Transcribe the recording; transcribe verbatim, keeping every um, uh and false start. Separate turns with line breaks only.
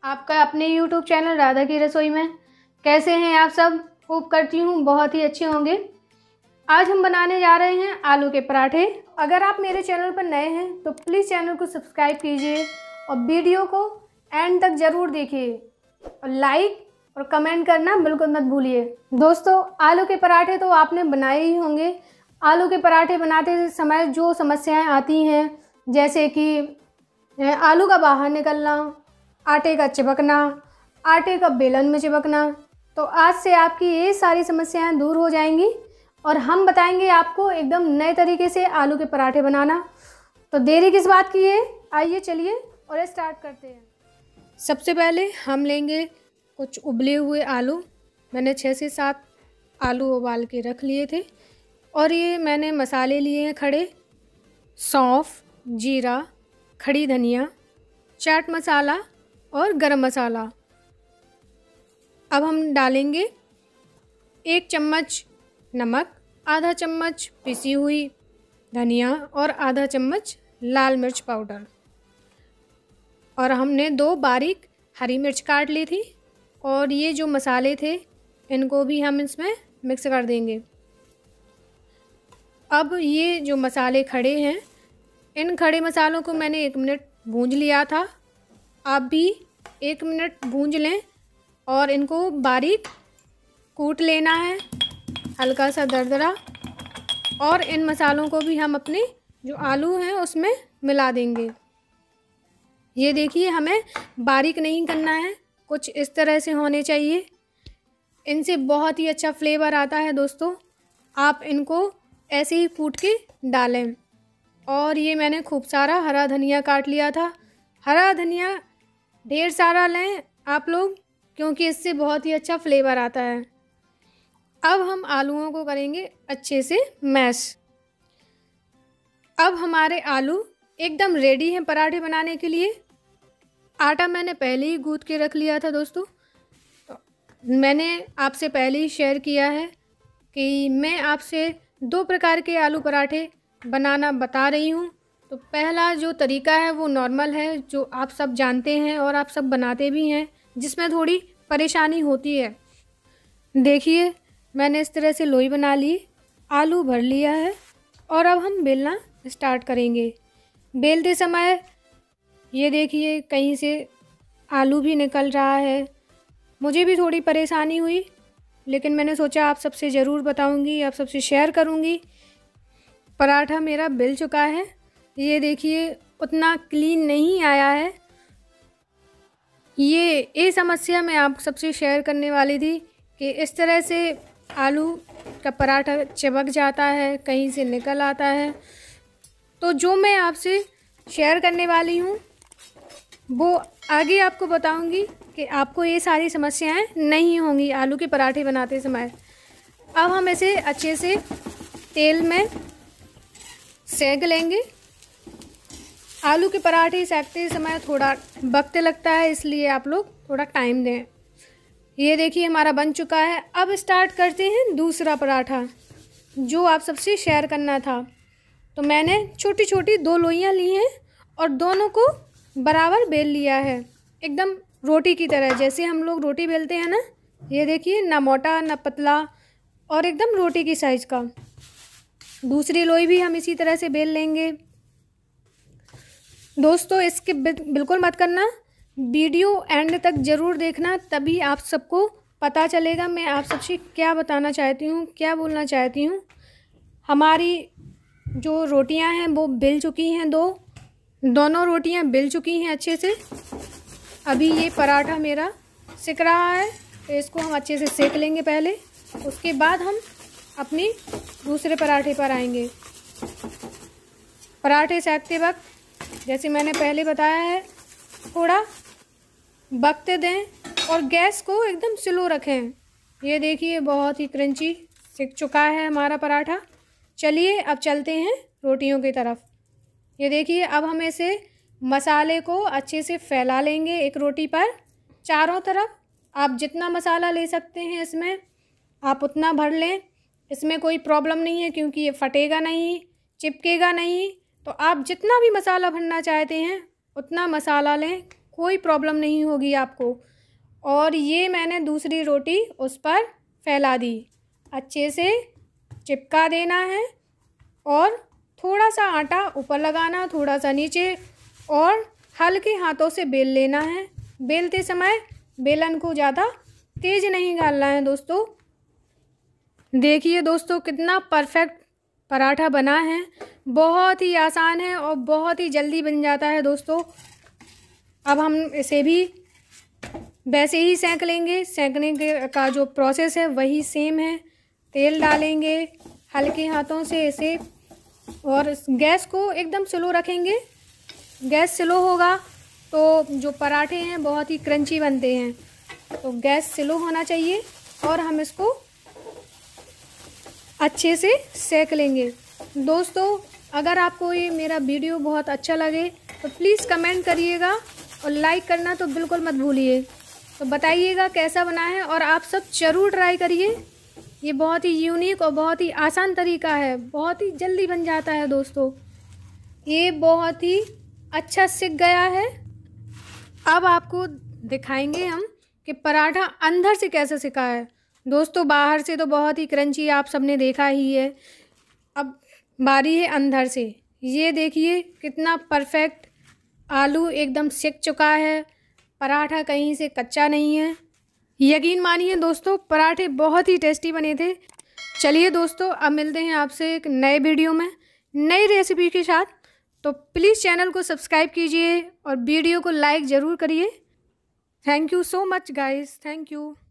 आपका अपने YouTube channel Radha की रसोई में। कैसे हैं आप सब? होप करती हूँ बहुत ही अच्छे होंगे। आज हम बनाने जा रहे हैं आलू के पराठे। अगर आप मेरे चैनल पर नए हैं तो प्लीज़ चैनल को सब्सक्राइब कीजिए और वीडियो को एंड तक ज़रूर देखिए और लाइक और कमेंट करना बिल्कुल मत भूलिए। दोस्तों, आलू के पराठे तो आपने बनाए ही होंगे। आलू के पराठे बनाते समय जो समस्याएं आती हैं, जैसे कि आलू का बाहर निकलना, आटे का चिपकना, आटे का बेलन में चिपकना, तो आज से आपकी ये सारी समस्याएं दूर हो जाएंगी और हम बताएंगे आपको एकदम नए तरीके से आलू के पराठे बनाना। तो देरी किस बात की है, आइए चलिए और स्टार्ट करते हैं। सबसे पहले हम लेंगे कुछ उबले हुए आलू। मैंने छः से सात आलू उबाल के रख लिए थे और ये मैंने मसाले लिए हैं खड़े: सौंफ, जीरा, खड़ी धनिया, चाट मसाला और गरम मसाला। अब हम डालेंगे एक चम्मच नमक, आधा चम्मच पिसी हुई धनिया और आधा चम्मच लाल मिर्च पाउडर। और हमने दो बारीक हरी मिर्च काट ली थी और ये जो मसाले थे इनको भी हम इसमें मिक्स कर देंगे। अब ये जो मसाले खड़े हैं, इन खड़े मसालों को मैंने एक मिनट भूंज लिया था। आप भी एक मिनट भूंज लें और इनको बारीक कूट लेना है, हल्का सा दरदरा। और इन मसालों को भी हम अपने जो आलू हैं उसमें मिला देंगे। ये देखिए, हमें बारीक नहीं करना है, कुछ इस तरह से होने चाहिए। इनसे बहुत ही अच्छा फ्लेवर आता है दोस्तों। आप इनको ऐसे ही कूट के डालें। और ये मैंने खूब सारा हरा धनिया काट लिया था। हरा धनिया ढेर सारा लें आप लोग, क्योंकि इससे बहुत ही अच्छा फ्लेवर आता है। अब हम आलूओं को करेंगे अच्छे से मैश। अब हमारे आलू एकदम रेडी हैं पराठे बनाने के लिए। आटा मैंने पहले ही गूंथ के रख लिया था दोस्तों। तो मैंने आपसे पहले ही शेयर किया है कि मैं आपसे दो प्रकार के आलू पराठे बनाना बता रही हूँ। तो पहला जो तरीका है वो नॉर्मल है, जो आप सब जानते हैं और आप सब बनाते भी हैं, जिसमें थोड़ी परेशानी होती है। देखिए, मैंने इस तरह से लोई बना ली, आलू भर लिया है और अब हम बेलना स्टार्ट करेंगे। बेलते समय ये देखिए कहीं से आलू भी निकल रहा है। मुझे भी थोड़ी परेशानी हुई, लेकिन मैंने सोचा आप सबसे ज़रूर बताऊंगी, आप सबसे शेयर करूंगी। पराठा मेरा बिल चुका है। ये देखिए, उतना क्लीन नहीं आया है। ये ये समस्या मैं आप सबसे शेयर करने वाली थी कि इस तरह से आलू का पराठा चिपक जाता है, कहीं से निकल आता है। तो जो मैं आपसे शेयर करने वाली हूँ वो आगे आपको बताऊंगी कि आपको ये सारी समस्याएं नहीं होंगी आलू के पराठे बनाते समय। अब हम इसे अच्छे से तेल में सेक लेंगे। आलू के पराठे सेकते समय थोड़ा वक्त लगता है, इसलिए आप लोग थोड़ा टाइम दें। ये देखिए, हमारा बन चुका है। अब स्टार्ट करते हैं दूसरा पराठा, जो आप सबसे शेयर करना था। तो मैंने छोटी छोटी दो लोइयाँ ली हैं और दोनों को बराबर बेल लिया है, एकदम रोटी की तरह, जैसे हम लोग रोटी बेलते हैं ना। ये देखिए, ना मोटा ना पतला और एकदम रोटी की साइज़ का। दूसरी लोई भी हम इसी तरह से बेल लेंगे। दोस्तों, इसके बिल्कुल मत करना, वीडियो एंड तक ज़रूर देखना, तभी आप सबको पता चलेगा मैं आप सबसे क्या बताना चाहती हूँ, क्या बोलना चाहती हूँ। हमारी जो रोटियां हैं वो बेल चुकी हैं, दो दोनों रोटियां बेल चुकी हैं अच्छे से। अभी ये पराठा मेरा सिक रहा है, तो इसको हम अच्छे से सेक लेंगे पहले, उसके बाद हम अपनी दूसरे पराठे पर आएंगे। पराठे सेकते वक्त, जैसे मैंने पहले बताया है, थोड़ा वक्त दें और गैस को एकदम स्लो रखें। ये देखिए, बहुत ही क्रंची सिक चुका है हमारा पराठा। चलिए अब चलते हैं रोटियों की तरफ। ये देखिए, अब हम इसे मसाले को अच्छे से फैला लेंगे एक रोटी पर चारों तरफ। आप जितना मसाला ले सकते हैं इसमें आप उतना भर लें, इसमें कोई प्रॉब्लम नहीं है, क्योंकि ये फटेगा नहीं, चिपकेगा नहीं। तो आप जितना भी मसाला भरना चाहते हैं उतना मसाला लें, कोई प्रॉब्लम नहीं होगी आपको। और ये मैंने दूसरी रोटी उस पर फैला दी, अच्छे से चिपका देना है और थोड़ा सा आटा ऊपर लगाना, थोड़ा सा नीचे, और हल्के हाथों से बेल लेना है। बेलते समय बेलन को ज़्यादा तेज़ नहीं डालना है दोस्तों। देखिए दोस्तों कितना परफेक्ट पराठा बना है, बहुत ही आसान है और बहुत ही जल्दी बन जाता है दोस्तों। अब हम इसे भी वैसे ही सेंक लेंगे। सेंकने के का जो प्रोसेस है वही सेम है। तेल डालेंगे हल्के हाथों से इसे, और गैस को एकदम स्लो रखेंगे। गैस स्लो होगा तो जो पराठे हैं बहुत ही क्रंची बनते हैं, तो गैस स्लो होना चाहिए और हम इसको अच्छे से सेक लेंगे। दोस्तों अगर आपको ये मेरा वीडियो बहुत अच्छा लगे तो प्लीज़ कमेंट करिएगा और लाइक करना तो बिल्कुल मत भूलिए। तो बताइएगा कैसा बना है और आप सब ज़रूर ट्राई करिए। ये बहुत ही यूनिक और बहुत ही आसान तरीका है, बहुत ही जल्दी बन जाता है दोस्तों। ये बहुत ही अच्छा सिक गया है। अब आपको दिखाएंगे हम कि पराठा अंदर से कैसे सिका है। दोस्तों बाहर से तो बहुत ही क्रंची आप सबने देखा ही है, अब बारी है अंदर से। ये देखिए कितना परफेक्ट आलू एकदम सिक चुका है, पराठा कहीं से कच्चा नहीं है। यकीन मानिए दोस्तों पराठे बहुत ही टेस्टी बने थे। चलिए दोस्तों अब मिलते हैं आपसे एक नए वीडियो में नई रेसिपी के साथ। तो प्लीज़ चैनल को सब्सक्राइब कीजिए और वीडियो को लाइक ज़रूर करिए। Thank you so much guys, thank you.